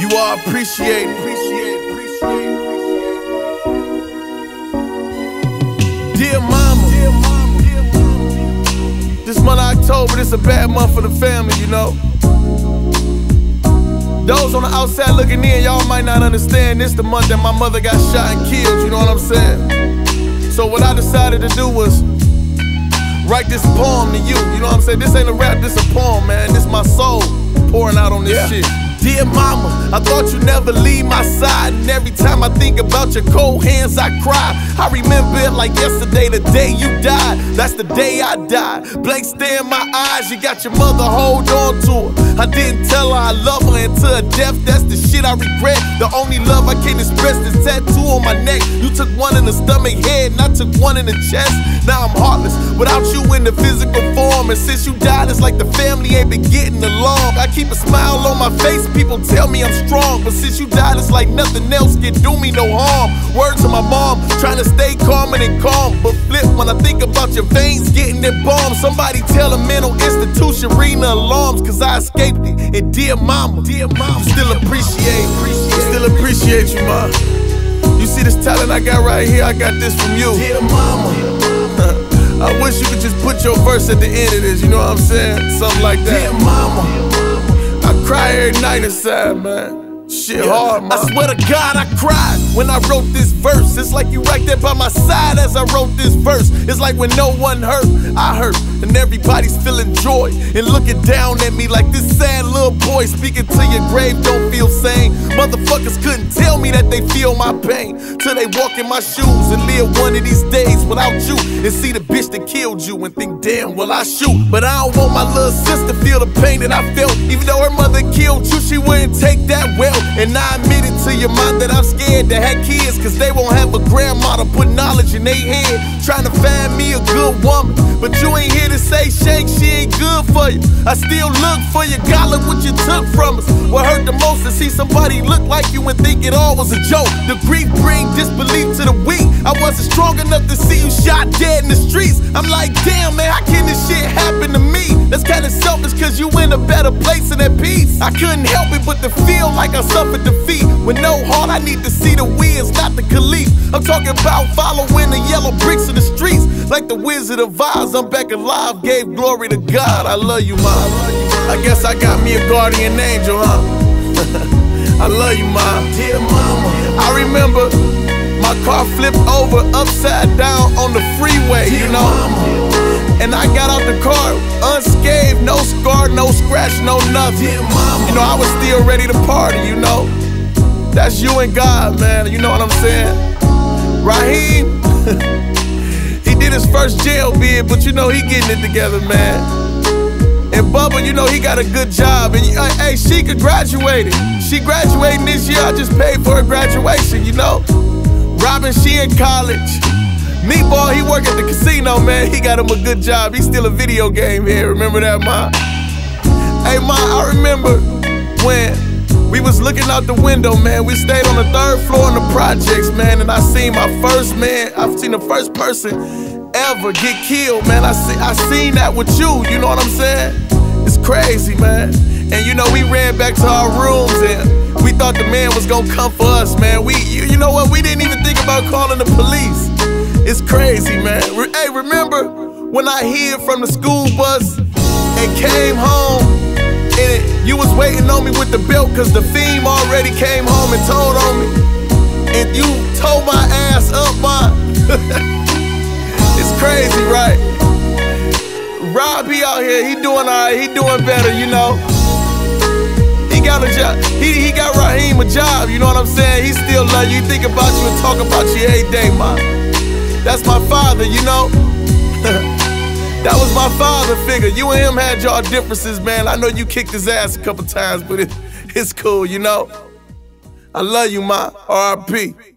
You are appreciated. Dear mama, this month of October, this a bad month for the family, you know. Those on the outside looking in, y'all might not understand. This the month that my mother got shot and killed, you know what I'm saying? So what I decided to do was write this poem to you, you know what I'm saying? This ain't a rap, this a poem, man. This my soul pouring out on this shit. Dear mama, I thought you'd never leave my side, and every time I think about your cold hands, I cry. I remember it like yesterday, the day you died. That's the day I died. Blank stare in my eyes, you got your mother, hold on to her. I didn't tell her I love her until her death, that's the shit I regret. The only love I can express is tattoo on my neck. You took one in the stomach, head, and I took one in the chest. Now I'm heartless, without you in the physical form. And since you died, it's like the family ain't been getting along. I keep a smile on my face, people tell me I'm strong, but since you died, it's like nothing else can do me no harm. Word to my mom, trying to stay calm and calm, but flip when I think about your veins getting embalmed. Somebody tell a mental institution ring the alarms, cause I escaped it. And dear mama, still appreciate you, ma. You see this talent I got right here, I got this from you. Dear mama, I wish you could just put your verse at the end of this, you know what I'm saying? Something like that. Dear mama, I cry every night inside, man. Shit hard, man. I swear to God, I cried when I wrote this verse. It's like you right there by my side as I wrote this verse. It's like when no one hurt, I hurt, and everybody's feeling joy and looking down at me like this sad little boy speaking to your grave don't feel sane. Motherfuckers couldn't tell me that they feel my pain till they walk in my shoes and live one of these days without you and see the bitch that killed you and think, damn, well I shoot. But I don't want my little sister feel the pain that I felt. Even though her mother killed you, she wouldn't take that well. And I admit it to your mind that I'm scared to have kids, cause they won't have a grandma to put knowledge in their head, trying to find me a good woman. But you ain't here to say, Shank, she ain't good for you. I still look for you, God, look what you took from us. What hurt the most to see somebody look like you and think it all was a joke. The grief bring disbelief to the weak. I wasn't strong enough to see you shot dead in the streets. I'm like, damn, man, how can this shit happen to me? That's kinda selfish, cause you in a better place and at peace. I couldn't help it but to feel like I suffered defeat. With no heart, I need to see the wins, not the Khalif. I'm talking about following the yellow bricks in the streets. Like the Wizard of Oz, I'm back alive, gave glory to God. I love you, mom. I guess I got me a guardian angel, huh? I love you, mom. Dear mama, I remember my car flipped over upside down on the freeway, you know. And I got out the car unscathed, no scar, no scratch, no nothing. You know, I was still ready to party, you know. That's you and God, man, you know what I'm saying? Raheem, he did his first jail bid, but you know he getting it together, man. And Bubba, you know he got a good job. And hey, she graduated. She graduating this year, I just paid for her graduation, you know. Robin, she in college. Meatball, he work at the casino, man. He got him a good job. He's still a video game here. Remember that, Ma? Hey, Ma, I remember when we was looking out the window, man. We stayed on the 3rd floor in the projects, man. And I seen my first, man. I've seen the first person ever get killed, man. I seen that with you. You know what I'm saying? It's crazy, man. And you know, we ran back to our rooms and we thought the man was gonna come for us, man. You know what? We didn't even think about calling the police. It's crazy, man. Hey, remember when I hid from the school bus and came home and you was waiting on me with the belt cause the fiend already came home and told on me and you tore my ass up, man. It's crazy, right? Rob, he out here, he doing alright, he doing better, you know. He got a job, he got Raheem a job, you know what I'm saying? He still love you, he think about you and talk about you every day, man. That's my father, you know. That was my father figure. You and him had y'all differences, man. I know you kicked his ass a couple times, but it's cool, you know. I love you, ma. R.I.P.